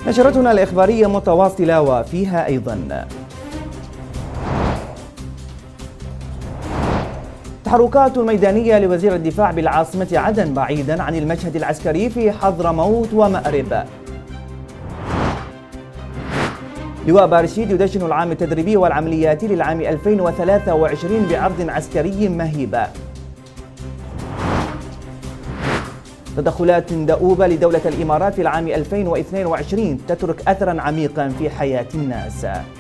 نشرتنا الإخبارية متواصلة وفيها أيضا تحركات ميدانية لوزير الدفاع بالعاصمة عدن بعيدا عن المشهد العسكري في حضرموت ومأرب. لواء بارشيد يدشن العام التدريبي والعملياتي للعام 2023 بعرض عسكري مهيب. تدخلات دؤوبة لدولة الإمارات في العام 2022 تترك أثرا عميقا في حياة الناس.